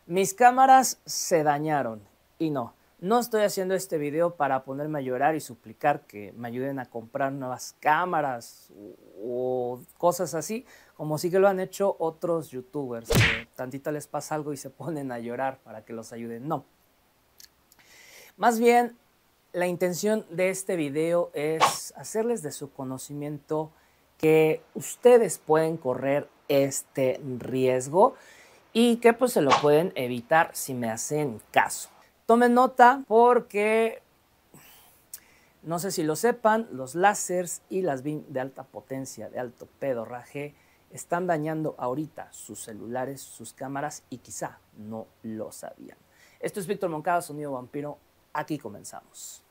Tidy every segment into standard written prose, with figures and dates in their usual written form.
Mis cámaras se dañaron y no estoy haciendo este video para ponerme a llorar y suplicar que me ayuden a comprar nuevas cámaras o cosas así, como sí que lo han hecho otros youtubers, que tantito les pasa algo y se ponen a llorar para que los ayuden. No. Más bien, la intención de este video es hacerles de su conocimiento que ustedes pueden correr este riesgo y que pues se lo pueden evitar si me hacen caso. Tomen nota porque, no sé si lo sepan, los láseres y las BIM de alta potencia, de alto pedorraje, están dañando ahorita sus celulares, sus cámaras y quizá no lo sabían. Esto es Víctor Moncada, Sonido Vampiro. Aquí comenzamos.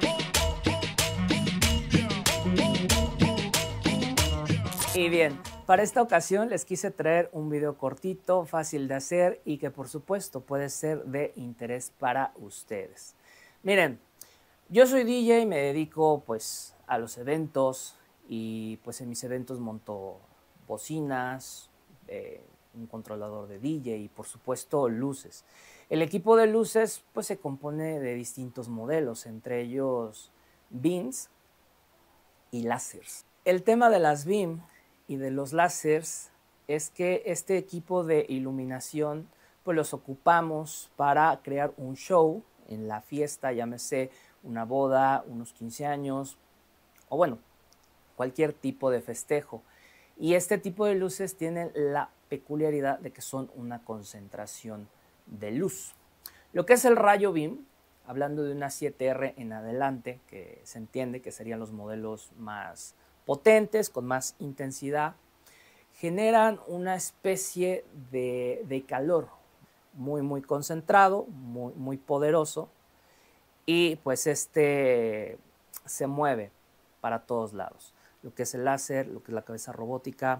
Y bien, para esta ocasión les quise traer un video cortito, fácil de hacer y que por supuesto puede ser de interés para ustedes. Miren, yo soy DJ y me dedico pues a los eventos y pues en mis eventos monto bocinas, un controlador de DJ y por supuesto luces. El equipo de luces pues se compone de distintos modelos, entre ellos BIMs y láseres. El tema de las BIM y de los láseres es que este equipo de iluminación pues los ocupamos para crear un show en la fiesta, llámese una boda, unos 15 años o bueno, cualquier tipo de festejo. Y este tipo de luces tienen la peculiaridad de que son una concentración de luz. Lo que es el rayo BIM, hablando de una 7R en adelante, que se entiende que serían los modelos más potentes, con más intensidad, generan una especie de calor muy concentrado, muy poderoso, y pues este se mueve para todos lados. Lo que es el láser, lo que es la cabeza robótica,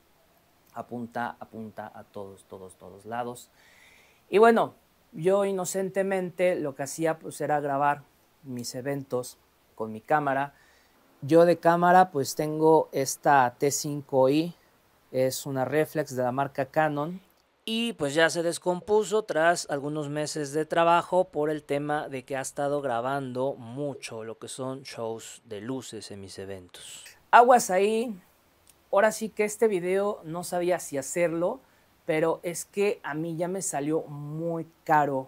apunta a todos lados. Y bueno, yo inocentemente lo que hacía pues era grabar mis eventos con mi cámara. Yo de cámara pues tengo esta T5i, es una reflex de la marca Canon. Y pues ya se descompuso tras algunos meses de trabajo por el tema de que ha estado grabando mucho lo que son shows de luces en mis eventos. Aguas ahí, ahora sí que este video no sabía si hacerlo, pero es que a mí ya me salió muy caro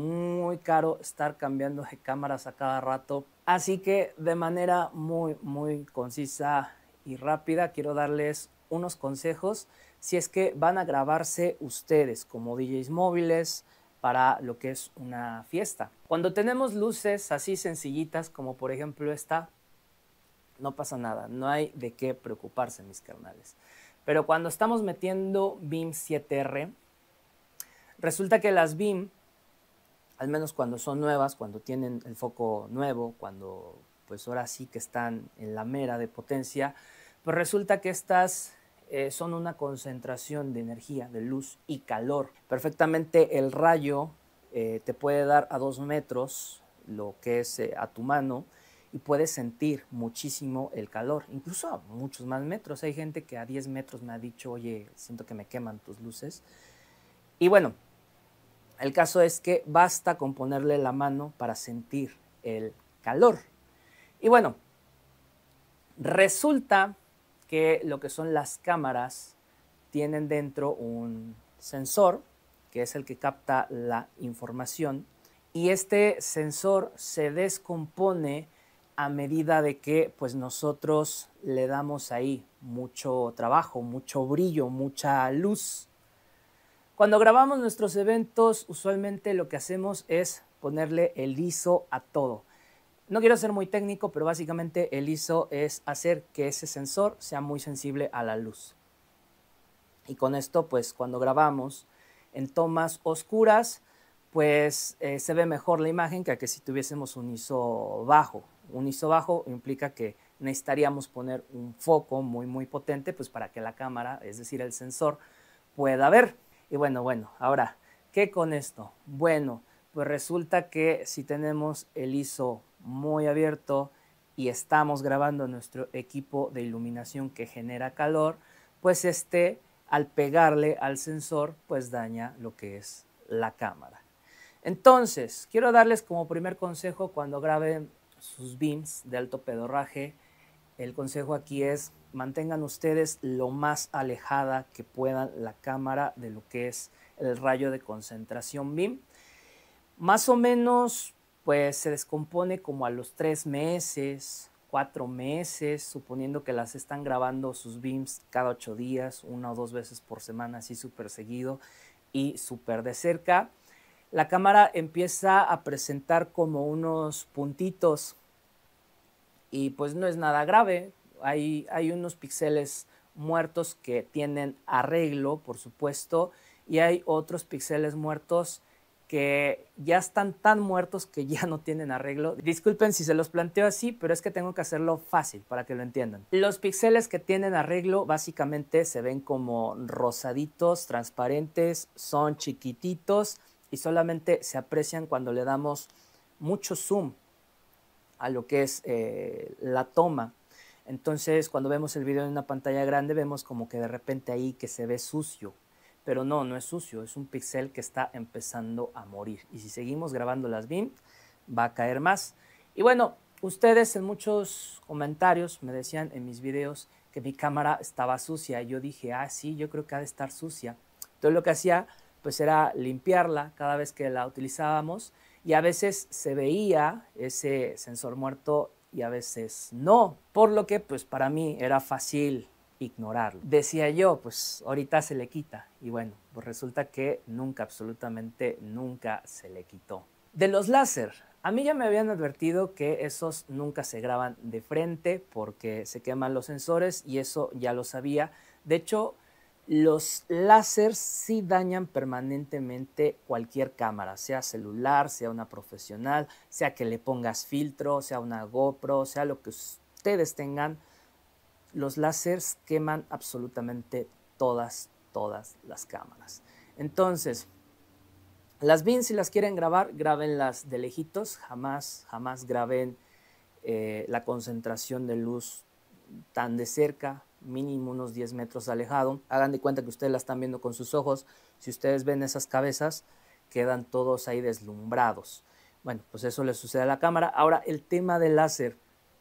estar cambiando de cámaras a cada rato. Así que de manera muy concisa y rápida quiero darles unos consejos si es que van a grabarse ustedes como DJs móviles para lo que es una fiesta. Cuando tenemos luces así sencillitas como por ejemplo esta, no pasa nada, no hay de qué preocuparse, mis carnales. Pero cuando estamos metiendo BIM 7R, resulta que las BIM, al menos cuando son nuevas, cuando tienen el foco nuevo, cuando pues ahora sí que están en la mera de potencia, pues resulta que estas son una concentración de energía, de luz y calor. Perfectamente el rayo te puede dar a 2 metros lo que es a tu mano y puedes sentir muchísimo el calor, incluso a muchos más metros. Hay gente que a 10 metros me ha dicho, oye, siento que me queman tus luces. Y bueno, el caso es que basta con ponerle la mano para sentir el calor. Y bueno, resulta que lo que son las cámaras tienen dentro un sensor, que es el que capta la información, y este sensor se descompone a medida de que pues nosotros le damos ahí mucho trabajo, mucho brillo, mucha luz. Cuando grabamos nuestros eventos, usualmente lo que hacemos es ponerle el ISO a todo. No quiero ser muy técnico, pero básicamente el ISO es hacer que ese sensor sea muy sensible a la luz. Y con esto, pues cuando grabamos en tomas oscuras, pues se ve mejor la imagen que si tuviésemos un ISO bajo. Un ISO bajo implica que necesitaríamos poner un foco muy potente pues para que la cámara, es decir, el sensor, pueda ver. Y bueno, ahora, ¿qué con esto? Bueno, pues resulta que si tenemos el ISO muy abierto y estamos grabando nuestro equipo de iluminación que genera calor, pues al pegarle al sensor, pues daña lo que es la cámara. Entonces, quiero darles como primer consejo cuando graben sus beams de alto pedorraje. El consejo aquí es mantengan ustedes lo más alejada que puedan la cámara de lo que es el rayo de concentración beam. Más o menos, pues se descompone como a los 3 meses, 4 meses, suponiendo que las están grabando sus beams cada 8 días, 1 o 2 veces por semana, así súper seguido y súper de cerca. La cámara empieza a presentar como unos puntitos y pues no es nada grave. Hay unos píxeles muertos que tienen arreglo, por supuesto, y hay otros píxeles muertos que ya están tan muertos que ya no tienen arreglo. Disculpen si se los planteo así, pero es que tengo que hacerlo fácil para que lo entiendan. Los píxeles que tienen arreglo básicamente se ven como rosaditos, transparentes, son chiquititos y solamente se aprecian cuando le damos mucho zoom a lo que es la toma. Entonces, cuando vemos el video en una pantalla grande, vemos como que de repente ahí que se ve sucio. Pero no, no es sucio, es un píxel que está empezando a morir. Y si seguimos grabando las BIM, va a caer más. Y bueno, ustedes en muchos comentarios me decían en mis videos que mi cámara estaba sucia. Y yo dije, ah, sí, yo creo que ha de estar sucia. Entonces lo que hacía pues era limpiarla cada vez que la utilizábamos y a veces se veía ese sensor muerto y a veces no, por lo que pues para mí era fácil ignorarlo. Decía yo, pues ahorita se le quita y bueno, pues resulta que nunca, absolutamente nunca se le quitó. De los láser, a mí ya me habían advertido que esos nunca se graban de frente porque se queman los sensores y eso ya lo sabía. De hecho, los láseres sí dañan permanentemente cualquier cámara, sea celular, sea una profesional, sea que le pongas filtro, sea una GoPro, sea lo que ustedes tengan. Los láseres queman absolutamente todas las cámaras. Entonces, las BIM si las quieren grabar, grábenlas de lejitos, jamás graben la concentración de luz tan de cerca, mínimo unos 10 metros alejado. Hagan de cuenta que ustedes la están viendo con sus ojos. Si ustedes ven esas cabezas, quedan todos ahí deslumbrados. Bueno, pues eso le sucede a la cámara. Ahora, el tema del láser.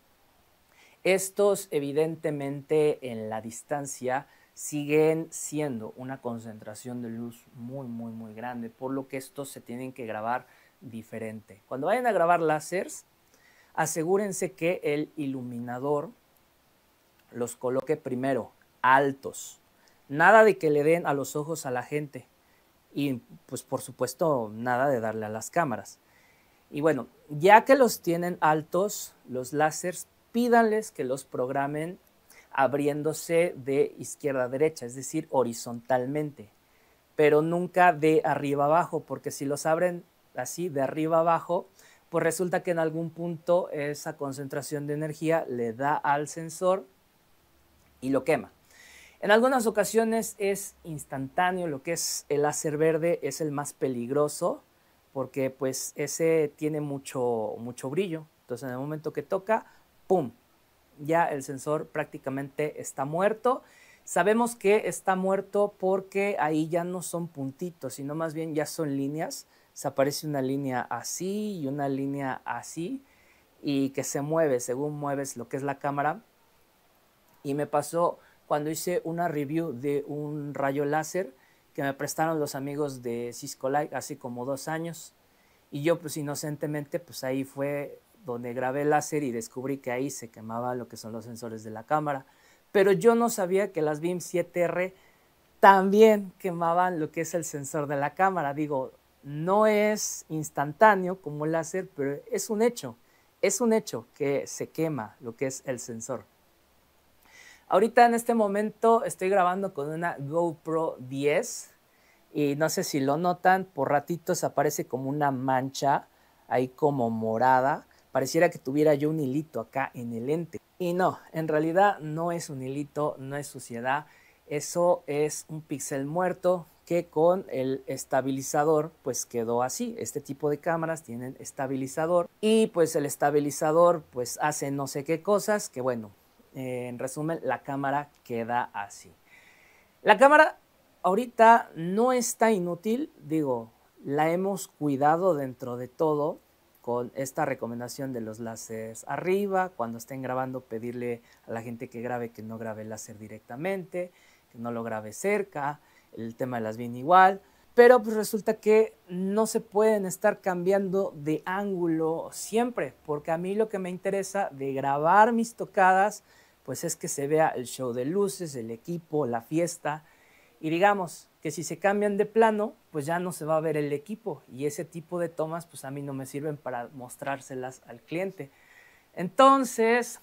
Estos evidentemente en la distancia siguen siendo una concentración de luz muy grande, por lo que estos se tienen que grabar diferente. Cuando vayan a grabar láseres, asegúrense que el iluminador los coloque primero altos. Nada de que le den a los ojos a la gente y pues por supuesto nada de darle a las cámaras. Y bueno, ya que los tienen altos, los láseres, pídanles que los programen abriéndose de izquierda a derecha, es decir, horizontalmente, pero nunca de arriba abajo, porque si los abren así de arriba abajo, pues resulta que en algún punto esa concentración de energía le da al sensor y lo quema. En algunas ocasiones es instantáneo, lo que es el láser verde es el más peligroso porque pues ese tiene mucho brillo. Entonces en el momento que toca, ¡pum!, ya el sensor prácticamente está muerto. Sabemos que está muerto porque ahí ya no son puntitos, sino más bien ya son líneas. Se aparece una línea así y una línea así y que se mueve según mueves lo que es la cámara. Y me pasó cuando hice una review de un rayo láser que me prestaron los amigos de Cisco Light hace como 2 años. Y yo pues inocentemente pues ahí fue donde grabé el láser y descubrí que ahí se quemaba lo que son los sensores de la cámara. Pero yo no sabía que las BIM 7R también quemaban lo que es el sensor de la cámara. Digo, no es instantáneo como el láser, pero es un hecho que se quema lo que es el sensor. Ahorita en este momento estoy grabando con una GoPro 10 y no sé si lo notan, por ratitos aparece como una mancha ahí como morada. Pareciera que tuviera yo un hilito acá en el lente. Y no, en realidad no es un hilito, no es suciedad. Eso es un píxel muerto que con el estabilizador pues quedó así. Este tipo de cámaras tienen estabilizador y pues el estabilizador pues hace no sé qué cosas que bueno, en resumen la cámara queda así. La cámara ahorita no está inútil, digo, la hemos cuidado dentro de todo con esta recomendación de los láseres arriba, cuando estén grabando pedirle a la gente que grabe que no grabe el láser directamente, que no lo grabe cerca, el tema de las BIN igual, pero pues resulta que no se pueden estar cambiando de ángulo siempre, porque a mí lo que me interesa de grabar mis tocadas pues es que se vea el show de luces, el equipo, la fiesta, y digamos que si se cambian de plano, pues ya no se va a ver el equipo y ese tipo de tomas pues a mí no me sirven para mostrárselas al cliente. Entonces,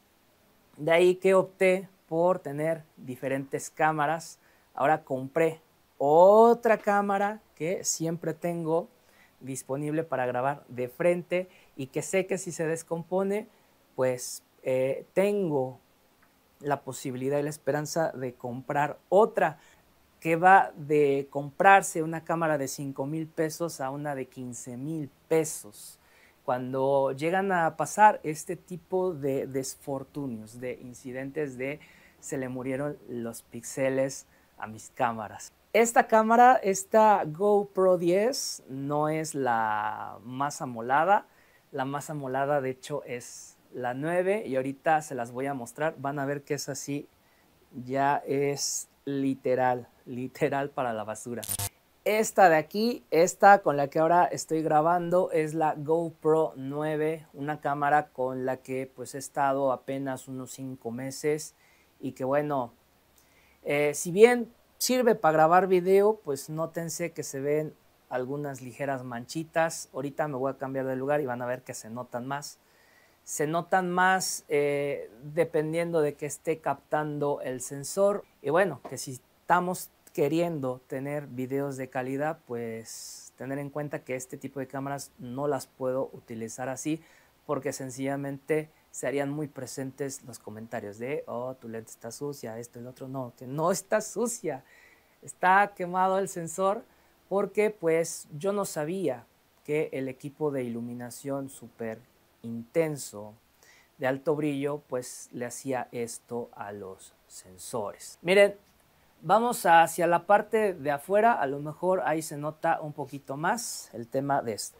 de ahí que opté por tener diferentes cámaras. Ahora compré otra cámara que siempre tengo disponible para grabar de frente y que sé que si se descompone, pues tengo la posibilidad y la esperanza de comprar otra, que va de comprarse una cámara de 5,000 pesos a una de 15,000 pesos. Cuando llegan a pasar este tipo de desfortunios, de incidentes de se le murieron los píxeles a mis cámaras. Esta cámara, esta GoPro 10, no es la más amolada. La más amolada de hecho es la 9 y ahorita se las voy a mostrar. Van a ver que es así, ya es literal para la basura. Esta de aquí, esta con la que ahora estoy grabando es la GoPro 9, una cámara con la que pues he estado apenas unos 5 meses y que bueno, si bien sirve para grabar video, pues nótense que se ven algunas ligeras manchitas. Ahorita me voy a cambiar de lugar y van a ver que se notan más. Se notan más dependiendo de que esté captando el sensor. Y bueno, que si estamos queriendo tener videos de calidad, pues tener en cuenta que este tipo de cámaras no las puedo utilizar así porque sencillamente se harían muy presentes los comentarios de oh, tu lente está sucia, esto y lo otro. No, que no está sucia, está quemado el sensor porque pues yo no sabía que el equipo de iluminación súper intenso de alto brillo pues le hacía esto a los sensores. Miren, vamos hacia la parte de afuera, a lo mejor ahí se nota un poquito más el tema de esto.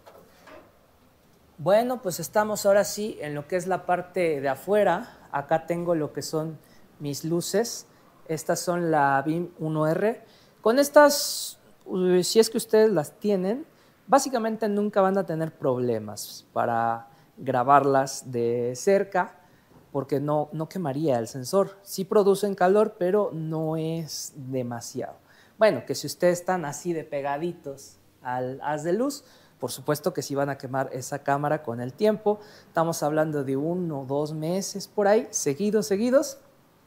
Bueno, pues estamos ahora sí en lo que es la parte de afuera. Acá tengo lo que son mis luces. Estas son la BIM 1R. Con estas, si es que ustedes las tienen, básicamente nunca van a tener problemas para grabarlas de cerca porque no quemaría el sensor. Sí producen calor, pero no es demasiado. Bueno, que si ustedes están así de pegaditos al haz de luz, por supuesto que sí van a quemar esa cámara con el tiempo. Estamos hablando de 1 o 2 meses por ahí, seguidos.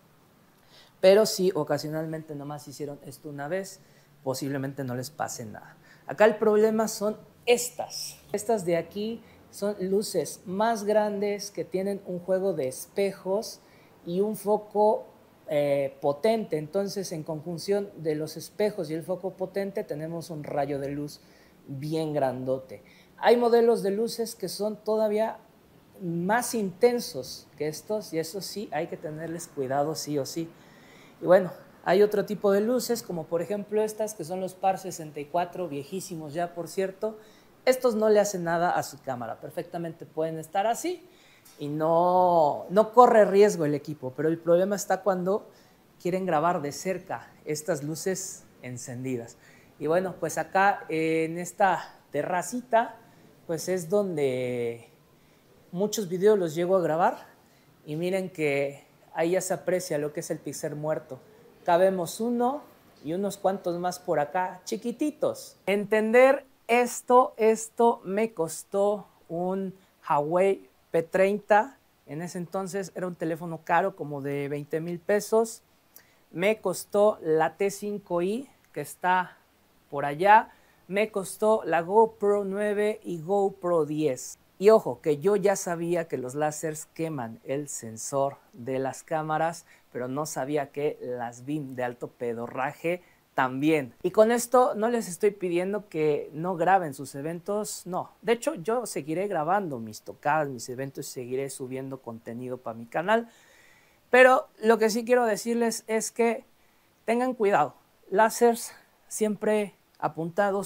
Pero si ocasionalmente nomás hicieron esto una vez, posiblemente no les pase nada. Acá el problema son estas. Estas de aquí son luces más grandes que tienen un juego de espejos y un foco potente. Entonces, en conjunción de los espejos y el foco potente, tenemos un rayo de luz bien grandote. Hay modelos de luces que son todavía más intensos que estos y eso sí, hay que tenerles cuidado sí o sí. Y bueno, hay otro tipo de luces como por ejemplo estas que son los Par 64, viejísimos ya por cierto. Estos no le hacen nada a su cámara, perfectamente pueden estar así y no corre riesgo el equipo, pero el problema está cuando quieren grabar de cerca estas luces encendidas. Y bueno, pues acá en esta terracita, pues es donde muchos videos los llego a grabar y miren que ahí ya se aprecia lo que es el píxel muerto. Cabemos uno y unos cuantos más por acá, chiquititos. Entender esto me costó un Huawei P30. En ese entonces era un teléfono caro, como de 20,000 pesos. Me costó la T5i, que está por allá. Me costó la GoPro 9 y GoPro 10. Y ojo, que yo ya sabía que los láseres queman el sensor de las cámaras, pero no sabía que las BIM de alto pedorraje también. Y con esto no les estoy pidiendo que no graben sus eventos, no. De hecho, yo seguiré grabando mis tocadas, mis eventos y seguiré subiendo contenido para mi canal. Pero lo que sí quiero decirles es que tengan cuidado. Láseres siempre apuntados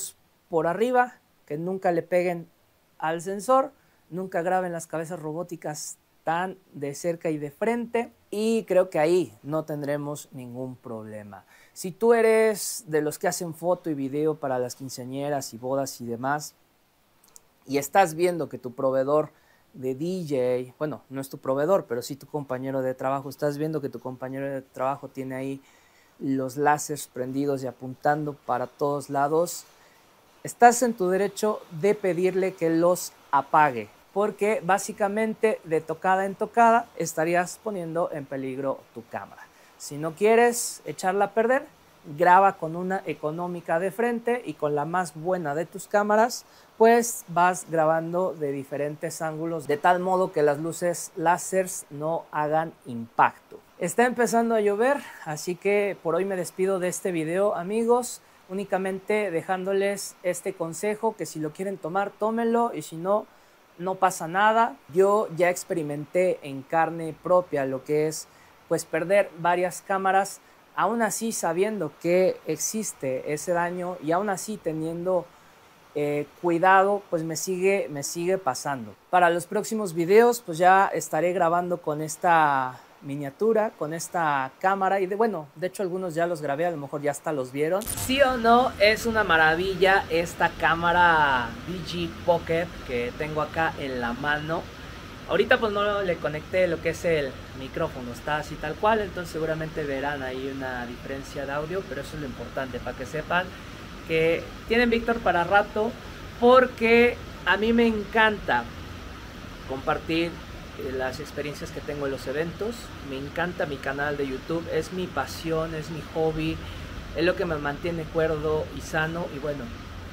por arriba, que nunca le peguen al sensor, nunca graben las cabezas robóticas tan de cerca y de frente, y creo que ahí no tendremos ningún problema. Si tú eres de los que hacen foto y video para las quinceañeras y bodas y demás, y estás viendo que tu proveedor de DJ, bueno, no es tu proveedor, pero sí tu compañero de trabajo, estás viendo que tu compañero de trabajo tiene ahí los láseres prendidos y apuntando para todos lados, estás en tu derecho de pedirle que los apague, porque básicamente de tocada en tocada estarías poniendo en peligro tu cámara. Si no quieres echarla a perder, graba con una económica de frente y con la más buena de tus cámaras, pues vas grabando de diferentes ángulos, de tal modo que las luces láseres no hagan impacto. Está empezando a llover, así que por hoy me despido de este video, amigos, únicamente dejándoles este consejo, que si lo quieren tomar, tómenlo, y si no, no pasa nada. Yo ya experimenté en carne propia lo que es pues perder varias cámaras, aún así sabiendo que existe ese daño y aún así teniendo cuidado, pues me sigue pasando. Para los próximos videos pues ya estaré grabando con esta miniatura, con esta cámara, y de hecho algunos ya los grabé, a lo mejor ya hasta los vieron. Sí o no, es una maravilla esta cámara DJI Pocket que tengo acá en la mano. Ahorita pues no le conecté lo que es el micrófono, está así tal cual, entonces seguramente verán ahí una diferencia de audio, pero eso es lo importante, para que sepan que tienen Víctor para rato, porque a mí me encanta compartir las experiencias que tengo en los eventos, me encanta mi canal de YouTube, es mi pasión, es mi hobby, es lo que me mantiene cuerdo y sano, y bueno,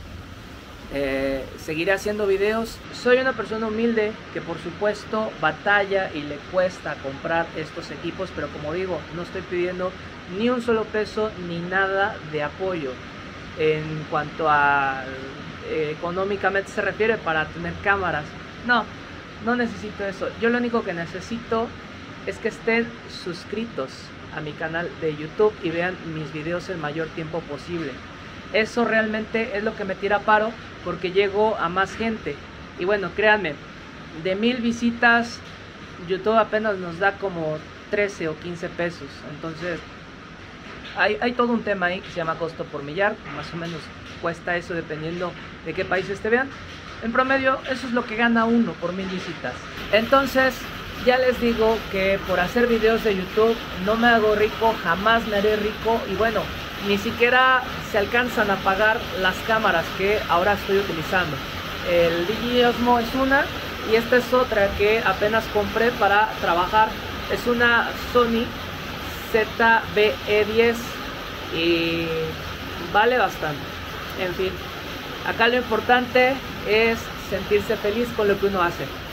seguiré haciendo videos. Soy una persona humilde que por supuesto batalla y le cuesta comprar estos equipos, pero como digo, no estoy pidiendo ni un solo peso ni nada de apoyo en cuanto a económicamente se refiere para tener cámaras. No necesito eso. Yo lo único que necesito es que estén suscritos a mi canal de YouTube y vean mis videos el mayor tiempo posible. Eso realmente es lo que me tira paro, porque llego a más gente. Y bueno, créanme, de 1000 visitas YouTube apenas nos da como 13 o 15 pesos. Entonces hay todo un tema ahí que se llama costo por millar. Más o menos cuesta eso dependiendo de qué países te vean. En promedio eso es lo que gana uno por 1000 visitas. Entonces ya les digo que por hacer videos de YouTube no me hago rico, jamás me haré rico. Y bueno, ni siquiera se alcanzan a pagar las cámaras que ahora estoy utilizando. El DJI Osmo es una, y esta es otra que apenas compré para trabajar. Es una Sony ZV-E10 y vale bastante. En fin, acá lo importante es sentirse feliz con lo que uno hace.